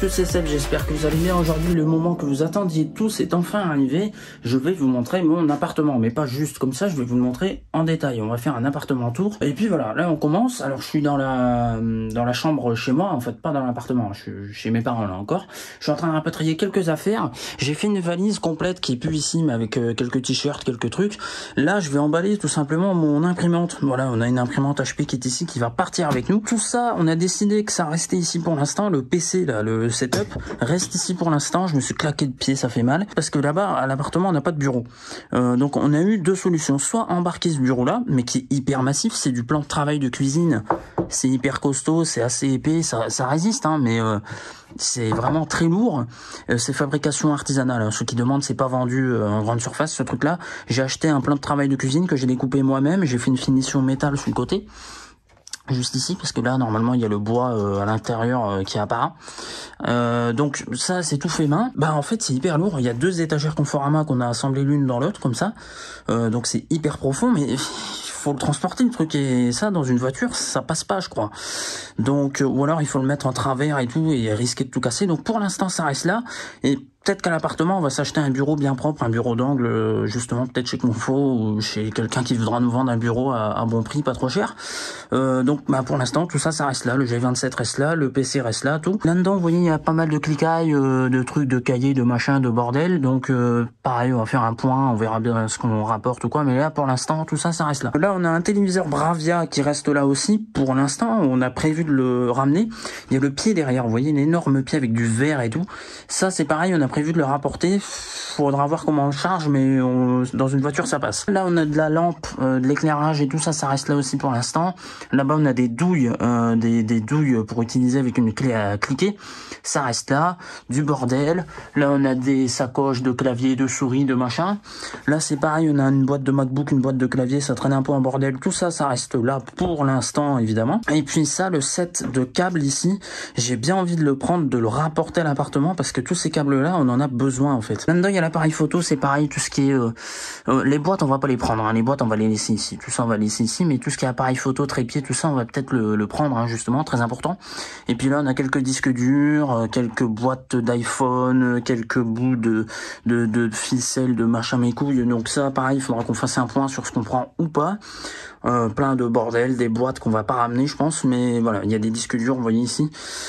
tous, c'est Seb, j'espère que vous allez bien. Aujourd'hui, le moment que vous attendiez tous est enfin arrivé. Je vais vous montrer mon appartement, mais pas juste comme ça, je vais vous le montrer en détail. On va faire un appartement tour. Et puis voilà, là on commence. Alors je suis dans la chambre chez moi, en fait pas dans l'appartement, je suis chez mes parents là encore. Je suis en train de rapatrier quelques affaires. J'ai fait une valise complète qui est plus ici, mais avec quelques t-shirts, quelques trucs. Là je vais emballer tout simplement mon imprimante. Voilà, on a une imprimante HP qui est ici, qui va partir avec nous. Tout ça, on a décidé que ça restait ici pour l'instant. Le PC là, le setup reste ici pour l'instant. Je me suis claqué de pied, ça fait mal, parce que là-bas à l'appartement on n'a pas de bureau. Donc on a eu deux solutions, soit embarquer ce bureau là, mais qui est hyper massif, c'est du plan de travail de cuisine, c'est hyper costaud, c'est assez épais, ça résiste hein, mais c'est vraiment très lourd. C'est fabrication artisanale, ceux qui demandent, c'est pas vendu en grande surface ce truc là. J'ai acheté un plan de travail de cuisine que j'ai découpé moi-même, j'ai fait une finition métal sur le côté, juste ici, parce que là normalement il y a le bois à l'intérieur qui apparaît. Donc ça c'est tout fait main. Bah en fait c'est hyper lourd, il y a deux étagères Conforama qu'on a assemblées l'une dans l'autre comme ça, donc c'est hyper profond, mais faut le transporter le truc, et ça dans une voiture ça passe pas je crois. Donc ou alors il faut le mettre en travers et tout et risquer de tout casser. Donc pour l'instant ça reste là, et peut-être qu'à l'appartement on va s'acheter un bureau bien propre, un bureau d'angle justement, peut-être chez Confo ou chez quelqu'un qui voudra nous vendre un bureau à bon prix, pas trop cher. Donc bah pour l'instant tout ça reste là, le G27 reste là, le PC reste là, tout. Là-dedans vous voyez il y a pas mal de cliquailles, de trucs, de cahiers, de machins, de bordel. Donc pareil on va faire un point, on verra bien ce qu'on rapporte ou quoi, mais là pour l'instant tout ça reste là. Là on a un téléviseur Bravia qui reste là aussi pour l'instant, on a prévu de le ramener. Il y a le pied derrière, vous voyez l'énorme pied avec du verre et tout, ça c'est pareil, on a prévu de le rapporter. Faudra voir comment on le charge, mais dans une voiture ça passe. Là on a de la lampe, de l'éclairage et tout ça reste là aussi pour l'instant. Là-bas on a des douilles, des douilles pour utiliser avec une clé à cliquer, ça reste là. Du bordel, là on a des sacoches de clavier, de souris, de machin. Là c'est pareil, on a une boîte de MacBook, une boîte de clavier, ça traîne un peu en bordel, tout ça reste là pour l'instant évidemment. Et puis ça, le set de câbles ici, j'ai bien envie de le prendre, de le rapporter à l'appartement, parce que tous ces câbles là on en a besoin en fait. Là-dedans il y a l'appareil photo, c'est pareil, tout ce qui est les boîtes on va pas les prendre hein. Les boîtes on va les laisser ici, tout ça on va laisser ici, mais tout ce qui est appareil photo, trépied, tout ça on va peut-être le prendre hein, justement, très important. Et puis là on a quelques disques durs, quelques boîtes d'iPhone, quelques bouts de ficelle, de machin mes couilles. Donc ça pareil, il faudra qu'on fasse un point sur ce qu'on prend ou pas. Plein de bordel, des boîtes qu'on va pas ramener je pense, mais voilà, il y a des disques durs, vous voyez ici.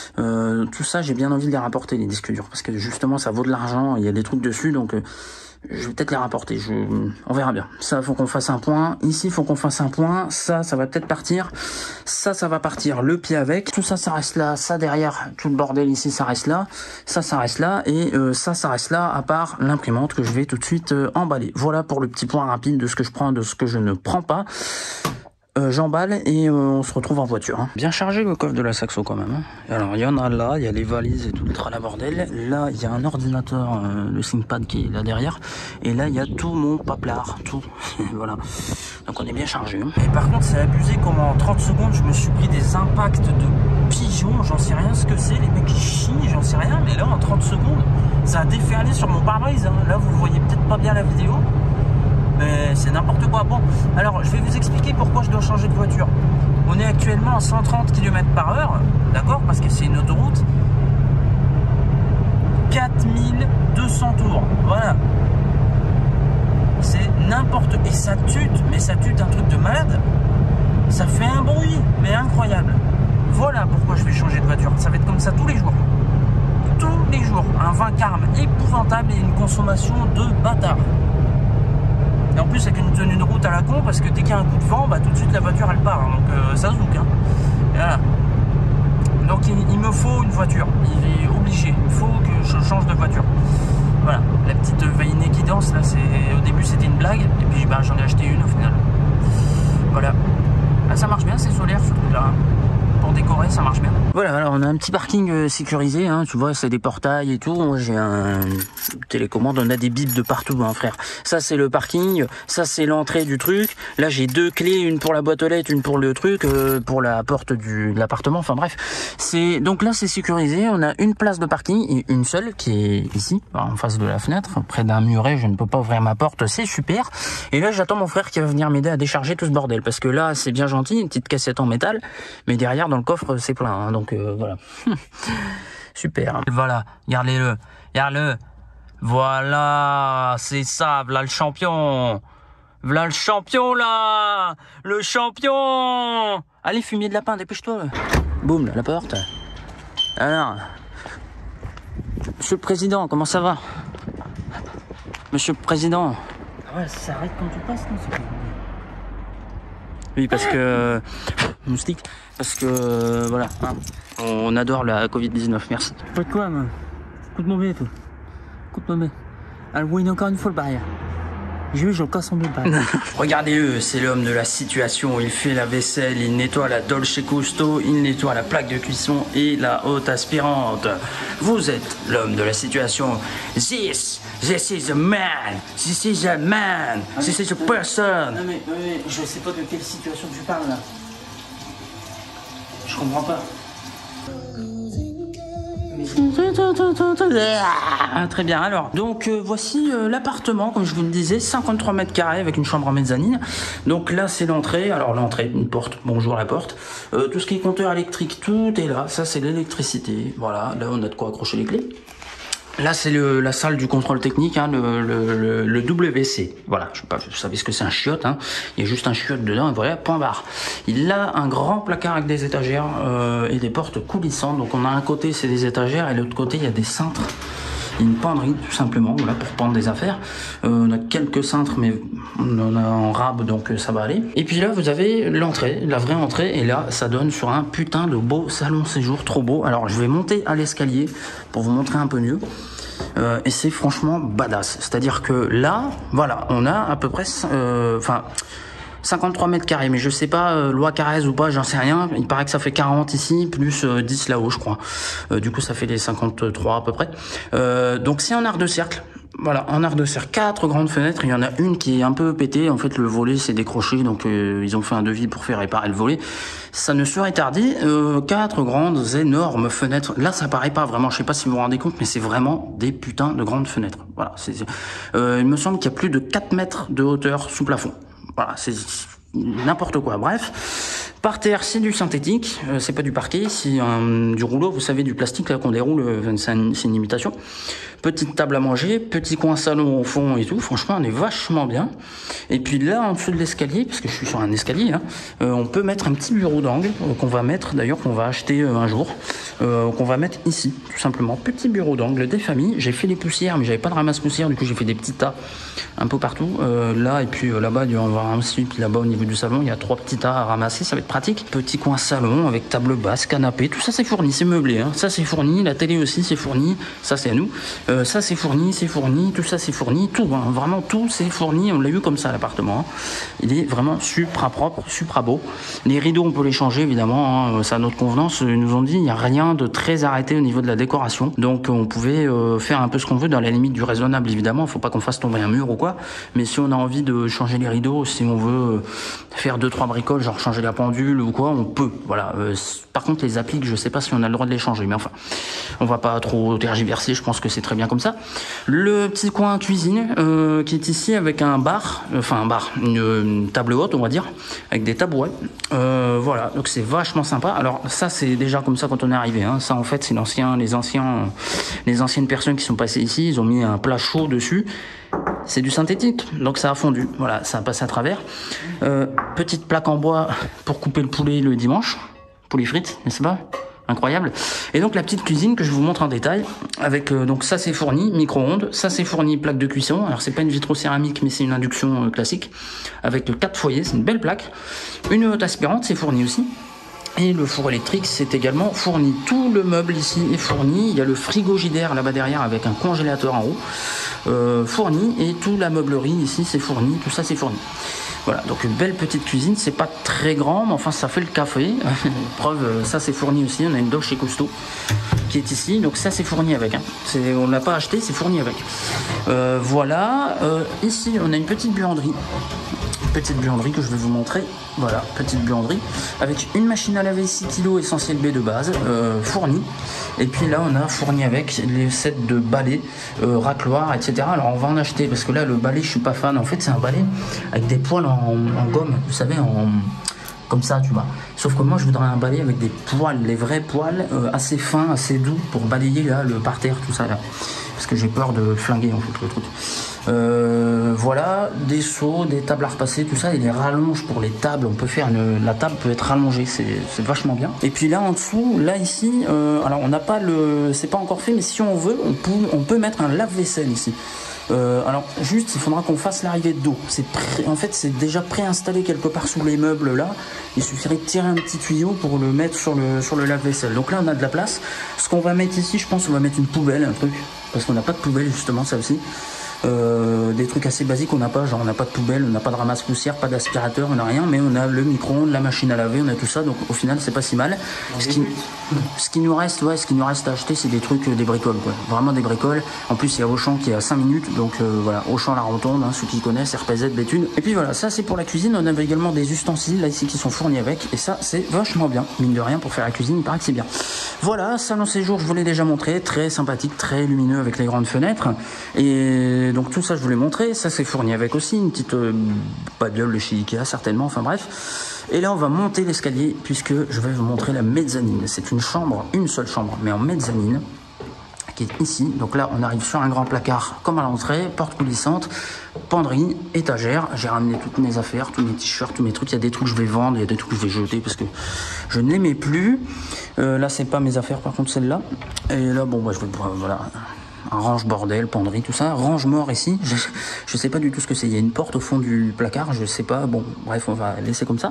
Tout ça j'ai bien envie de les rapporter, les disques durs, parce que justement ça vaut de l'argent, il y a des trucs dessus, donc je vais peut-être les rapporter, on verra bien. Ça faut qu'on fasse un point, ici faut qu'on fasse un point, ça va peut-être partir, ça va partir, le pied avec, tout ça reste là, ça derrière, tout le bordel ici ça reste là, ça reste là, et ça reste là, à part l'imprimante que je vais tout de suite emballer. Voilà pour le petit point rapide de ce que je prends, de ce que je ne prends pas. J'emballe et on se retrouve en voiture hein. Bien chargé le coffre de la Saxo quand même hein. Alors il y en a là, il y a les valises et tout le tralala bordel. Là il y a un ordinateur, le ThinkPad qui est là derrière. Et là il y a tout mon paplard, tout. Voilà. Donc on est bien chargé hein. Et par contre c'est abusé comment en 30 secondes je me suis pris des impacts de pigeons. J'en sais rien ce que c'est, les mecs qui chient, j'en sais rien. Mais là en 30 secondes ça a déferlé sur mon pare-brise hein. Là vous le voyez peut-être pas bien la vidéo, mais c'est n'importe quoi. Bon, alors je vais vous expliquer pourquoi je dois changer de voiture. On est actuellement à 130 km/h, d'accord, parce que c'est une autoroute. 4200 tours, voilà. C'est n'importe... Et ça tute, mais ça tute un truc de malade. Ça fait un bruit, mais incroyable. Voilà pourquoi je vais changer de voiture. Ça va être comme ça tous les jours. Tous les jours. Un vacarme épouvantable et une consommation de bâtard. Et en plus avec une tenue de route à la con, parce que dès qu'il y a un coup de vent, bah tout de suite la voiture elle part, hein, donc ça zouk hein. Voilà. Donc il me faut une voiture, il est obligé, il faut que je change de voiture. Voilà, la petite Veinée qui danse là, au début c'était une blague, et puis bah, j'en ai acheté une au final. Voilà, ah, ça marche bien, c'est solaire ce truc là hein. Pour décorer ça marche bien. Voilà, alors on a un petit parking sécurisé hein, tu vois c'est des portails et tout. Moi j'ai un télécommande, on a des bips de partout hein, frère. Ça c'est le parking, ça c'est l'entrée du truc. Là j'ai deux clés, une pour la boîte aux lettres, une pour le truc, pour la porte de l'appartement, enfin bref. Donc là c'est sécurisé, on a une place de parking et une seule qui est ici, en face de la fenêtre, près d'un muret, je ne peux pas ouvrir ma porte, c'est super. Et là j'attends mon frère qui va venir m'aider à décharger tout ce bordel, parce que là c'est bien gentil, une petite cassette en métal, mais derrière dans le coffre c'est plein hein, donc voilà. Super. Voilà, regardez-le. Regarde-le. Voilà, c'est ça, voilà le champion. Voilà le champion, là. Le champion. Allez, fumier de lapin, dépêche-toi. Boum, la porte. Alors, Monsieur le Président, comment ça va? Monsieur le Président. Ah ouais, ça s'arrête quand tu passes, non? Oui, parce que... moustique. Parce que, voilà, hein, on adore la Covid-19, merci. Pas de quoi, moi. Coup de mauvais, tout. Coup de mauvais. Alors, oui, encore une fois le barrière. Je le casse en deux barrières. Regardez-le, c'est l'homme de la situation. Il fait la vaisselle, il nettoie la Dolce Gusto, il nettoie la plaque de cuisson et la haute aspirante. Vous êtes l'homme de la situation. This is a man. This is a man. This is a person. Non mais je sais pas de quelle situation tu parles là. Je comprends pas. Ah, très bien, alors donc voici l'appartement, comme je vous le disais, 53 mètres carrés avec une chambre en mezzanine. Donc là c'est l'entrée, alors l'entrée, une porte, bonjour la porte, tout ce qui est compteur électrique, tout est là, ça c'est l'électricité, voilà, là on a de quoi accrocher les clés. Là c'est la salle du contrôle technique, hein, le WC, voilà, je sais pas, vous savez ce que c'est un chiotte, hein. Il y a juste un chiotte dedans, et voilà, point barre. Il a un grand placard avec des étagères et des portes coulissantes, donc on a un côté c'est des étagères et l'autre côté il y a des cintres. Une penderie tout simplement, voilà, pour pendre des affaires. On a quelques cintres mais on en a en rab donc ça va aller. Et puis là vous avez l'entrée, la vraie entrée, et là ça donne sur un putain de beau salon séjour, trop beau. Alors je vais monter à l'escalier pour vous montrer un peu mieux. Et c'est franchement badass, c'est à dire que là voilà on a à peu près 53 mètres carrés, mais je sais pas, loi Carrez ou pas, j'en sais rien. Il paraît que ça fait 40 ici, plus 10 là-haut, je crois. Du coup, ça fait les 53 à peu près. Donc, c'est en arc de cercle. Voilà, en arc de cercle, 4 grandes fenêtres. Il y en a une qui est un peu pétée. En fait, le volet s'est décroché, donc ils ont fait un devis pour faire réparer le volet. Ça ne serait tardé. 4 grandes, énormes fenêtres. Là, ça paraît pas vraiment. Je sais pas si vous vous rendez compte, mais c'est vraiment des putains de grandes fenêtres. Voilà. Il me semble qu'il y a plus de 4 mètres de hauteur sous plafond. Voilà, c'est n'importe quoi. Bref, par terre, c'est du synthétique, c'est pas du parquet, c'est du rouleau, vous savez, du plastique là qu'on déroule, c'est une imitation. Petite table à manger, petit coin salon au fond et tout. Franchement, on est vachement bien. Et puis là, en dessous de l'escalier, parce que je suis sur un escalier, hein, on peut mettre un petit bureau d'angle qu'on va mettre, d'ailleurs, qu'on va acheter un jour, qu'on va mettre ici, tout simplement. Petit bureau d'angle des familles. J'ai fait les poussières, mais j'avais pas de ramasse-poussière, du coup, j'ai fait des petits tas un peu partout. Là, et puis là-bas, on va avoir un aussi, puis là-bas, au niveau du salon, il y a 3 petits tas à ramasser, ça va être pratique. Petit coin salon avec table basse, canapé, tout ça, c'est fourni, c'est meublé, hein. Ça, c'est fourni, la télé aussi, c'est fourni, ça, c'est à nous. Ça c'est fourni, tout ça c'est fourni, tout, hein, vraiment tout c'est fourni, on l'a eu comme ça l'appartement, hein. Il est vraiment supra propre, supra beau. Les rideaux on peut les changer évidemment, hein, c'est à notre convenance, ils nous ont dit il n'y a rien de très arrêté au niveau de la décoration, donc on pouvait faire un peu ce qu'on veut dans la limite du raisonnable évidemment, il faut pas qu'on fasse tomber un mur ou quoi, mais si on a envie de changer les rideaux, si on veut faire 2-3 bricoles, genre changer la pendule ou quoi, on peut, voilà. Par contre les appliques, je sais pas si on a le droit de les changer, mais enfin, on va pas trop tergiverser, je pense que c'est très bien comme ça. Le petit coin cuisine qui est ici avec un bar, une table haute on va dire, avec des tabourets. Voilà, donc c'est vachement sympa. Alors ça c'est déjà comme ça quand on est arrivé, hein. Ça en fait c'est les anciennes personnes qui sont passées ici, ils ont mis un plat chaud dessus. C'est du synthétique, donc ça a fondu. Voilà, ça a passé à travers. Petite plaque en bois pour couper le poulet le dimanche, poulet frites, n'est-ce pas? Incroyable. Et donc la petite cuisine que je vous montre en détail avec donc ça c'est fourni micro-ondes, ça c'est fourni plaque de cuisson. Alors c'est pas une vitrocéramique mais c'est une induction classique avec 4 foyers, c'est une belle plaque. Une haute aspirante, c'est fourni aussi. Et le four électrique c'est également fourni. Tout le meuble ici est fourni. Il y a le frigidaire là-bas derrière avec un congélateur en haut fourni, et toute la meublerie ici c'est fourni, tout ça c'est fourni. Voilà, donc une belle petite cuisine, c'est pas très grand, mais enfin ça fait le café. Preuve, ça c'est fourni aussi, on a une Dolce Gusto qui est ici, donc ça c'est fourni avec. Hein. On l'a pas acheté, c'est fourni avec. Voilà, ici on a une petite buanderie. Petite buanderie que je vais vous montrer. Voilà, petite buanderie avec une machine à laver 6 kg Essentiel B de base, fournie. Et puis là on a fourni avec les sets de balais, racloirs, etc. Alors on va en acheter parce que là le balai je suis pas fan. En fait c'est un balai avec des poils en gomme, vous savez, comme ça, tu vois. Sauf que moi, je voudrais un balai avec des poils, les vrais poils, assez fins, assez doux, pour balayer là, le parterre, tout ça là. Parce que j'ai peur de flinguer en fait le truc. Voilà, des seaux, des tables à repasser, tout ça, et les rallonges pour les tables. On peut faire la table peut être rallongée, c'est vachement bien. Et puis là en dessous, là ici, alors on n'a pas c'est pas encore fait, mais si on veut, on peut mettre un lave-vaisselle ici. Alors juste il faudra qu'on fasse l'arrivée d'eau. En fait c'est déjà préinstallé quelque part sous les meubles là. Il suffirait de tirer un petit tuyau pour le mettre sur le lave-vaisselle. Donc là on a de la place. Ce qu'on va mettre ici, je pense on va mettre une poubelle, un truc, parce qu'on n'a pas de poubelle justement, ça aussi. Des trucs assez basiques on n'a pas, genre on n'a pas de poubelle, on n'a pas de ramasse-poussière, pas d'aspirateur, on n'a rien, mais on a le micro-ondes, la machine à laver, on a tout ça, donc au final c'est pas si mal. Ce qui nous reste, ouais, ce qui nous reste à acheter, c'est des trucs, des bricoles, quoi. Vraiment des bricoles. En plus il y a Auchan qui est à 5 minutes, donc voilà, Auchan la Rotonde, hein, ceux qui connaissent, RPZ, Béthune. Et puis voilà, ça c'est pour la cuisine. On avait également des ustensiles là ici qui sont fournis avec, et ça c'est vachement bien, mine de rien, pour faire la cuisine, il paraît que c'est bien. Voilà, salon séjour, je vous l'ai déjà montré, très sympathique, très lumineux avec les grandes fenêtres, et donc tout ça je vous l'ai montré. Ça c'est fourni avec aussi une petite bagnole de chez Ikea certainement, enfin bref. Et là on va monter l'escalier puisque je vais vous montrer la mezzanine. C'est une chambre, une seule chambre, mais en mezzanine, qui est ici. Donc là on arrive sur un grand placard comme à l'entrée, porte coulissante, penderie, étagère. J'ai ramené toutes mes affaires, tous mes t-shirts, tous mes trucs. Il y a des trucs que je vais vendre, il y a des trucs que je vais jeter parce que je ne les mets plus. Là c'est pas mes affaires par contre, celle-là. Et là bon bah je vais voilà, un range bordel, penderie, tout ça. Range mort ici, je sais pas du tout ce que c'est. Il y a une porte au fond du placard, je sais pas. Bon, bref, on va laisser comme ça.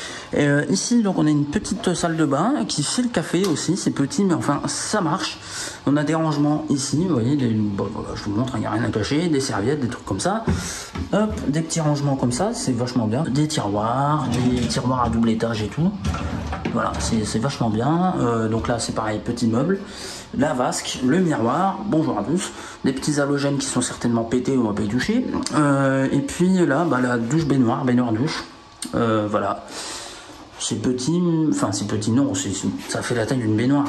Ici, donc, on a une petite salle de bain qui fait le café aussi. C'est petit, mais enfin, ça marche. On a des rangements ici, vous voyez. Bon, voilà, je vous montre, il n'y a rien à cacher. Des serviettes, des trucs comme ça. Hop, des petits rangements comme ça, c'est vachement bien. Des tiroirs à double étage et tout. Voilà, c'est vachement bien. Donc là, c'est pareil, petit meuble. La vasque, le miroir, bonjour à tous, des petits halogènes qui sont certainement pétés, on va pas y toucher, et puis là, bah, la douche baignoire douche, voilà, c'est petit, enfin c'est petit non, ça fait la taille d'une baignoire,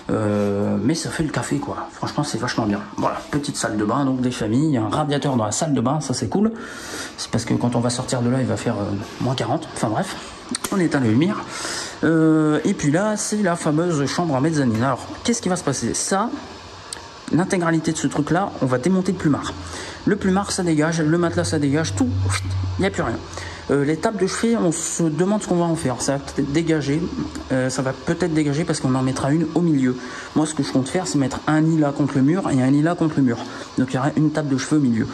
mais ça fait le café quoi, franchement c'est vachement bien. Voilà, petite salle de bain, donc des familles, il y a un radiateur dans la salle de bain, ça c'est cool, c'est parce que quand on va sortir de là, il va faire moins 40, enfin bref, on éteint les lumières. Et puis là, c'est la fameuse chambre à mezzanine. Alors, qu'est-ce qui va se passer? Ça, l'intégralité de ce truc-là, on va démonter le plumard. Le plumard, ça dégage, le matelas, ça dégage, tout, il n'y a plus rien. Les tables de chevet, on se demande ce qu'on va en faire. Ça va peut-être dégager, parce qu'on en mettra une au milieu. Moi, ce que je compte faire, c'est mettre un lit là contre le mur et un lit là contre le mur. Donc, il y aura une table de chevet au milieu.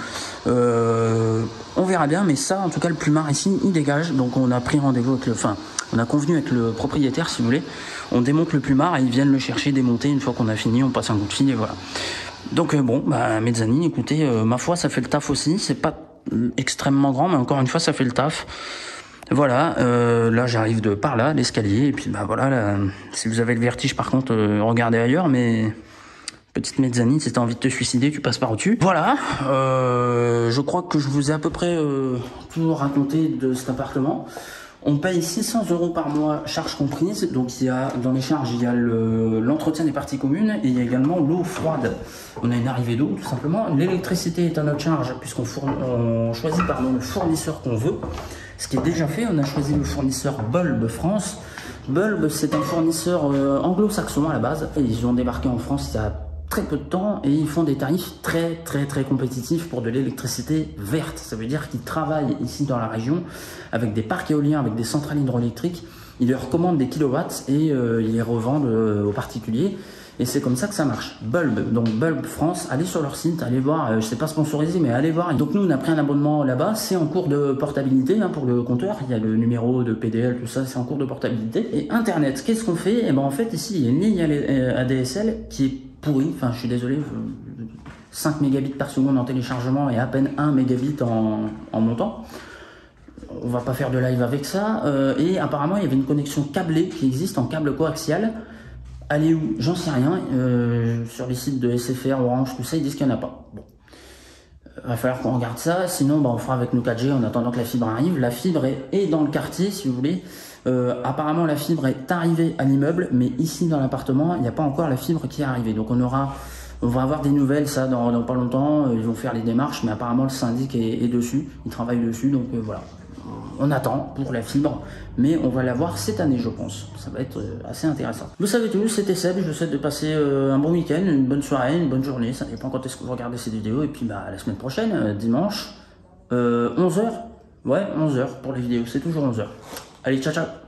On verra bien, mais ça, en tout cas, le plumard ici, il dégage. Donc, on a pris rendez-vous avec on a convenu avec le propriétaire, si vous voulez. On démonte le plumard et ils viennent le chercher, démonter. Une fois qu'on a fini, on passe un coup de fil et voilà. Donc, bon, bah, mezzanine, écoutez, ma foi, ça fait le taf aussi. C'est pas extrêmement grand, mais encore une fois, ça fait le taf. Voilà, là, j'arrive de par là, l'escalier. Et puis, bah voilà, là, si vous avez le vertige, par contre, regardez ailleurs, mais... Petite mezzanine, si t'as envie de te suicider, tu passes par au-dessus. Voilà, je crois que je vous ai à peu près tout raconté de cet appartement. On paye 600 € par mois, charges comprises. Donc il y a dans les charges, il y a l'entretien des parties communes et il y a également l'eau froide. On a une arrivée d'eau tout simplement. L'électricité est à notre charge puisqu'on choisit le fournisseur qu'on veut. Ce qui est déjà fait, on a choisi le fournisseur Bulb France. Bulb, c'est un fournisseur anglo-saxon à la base. Et ils ont débarqué en France il y a très peu de temps et ils font des tarifs très compétitifs pour de l'électricité verte. Ça veut dire qu'ils travaillent ici dans la région avec des parcs éoliens, avec des centrales hydroélectriques. Ils leur commandent des kilowatts et ils les revendent aux particuliers. Et c'est comme ça que ça marche. Bulb, donc Bulb France, allez sur leur site, allez voir, je sais pas sponsorisé, mais allez voir. Donc nous, on a pris un abonnement là-bas, c'est en cours de portabilité hein, pour le compteur. Il y a le numéro de PDL, tout ça, c'est en cours de portabilité. Et Internet, qu'est-ce qu'on fait? Et ben en fait, ici, il y a une ligne ADSL qui est pourrie, enfin je suis désolé, 5 mégabits par seconde en téléchargement et à peine 1 mégabit en montant. On va pas faire de live avec ça. Et apparemment, il y avait une connexion câblée qui existe en câble coaxial. Allez où? J'en sais rien. Sur les sites de SFR, Orange, tout ça, ils disent qu'il n'y en a pas. Bon. Va falloir qu'on regarde ça. Sinon, bah, on fera avec nos 4G en attendant que la fibre arrive. La fibre est dans le quartier, si vous voulez. Apparemment, la fibre est arrivée à l'immeuble, mais ici, dans l'appartement, il n'y a pas encore la fibre qui est arrivée. Donc, on va avoir des nouvelles, ça, dans pas longtemps. Ils vont faire les démarches, mais apparemment, le syndic est dessus. Il travaille dessus, donc voilà. on attend pour la fibre, mais on va l'avoir cette année, je pense. Ça va être assez intéressant. Vous savez tout, c'était Seb, je vous souhaite de passer un bon week-end, une bonne soirée, une bonne journée, ça dépend quand est-ce que vous regardez cette vidéo, et puis bah, la semaine prochaine, dimanche, 11h, ouais, 11h pour les vidéos, c'est toujours 11h. Allez, ciao ciao.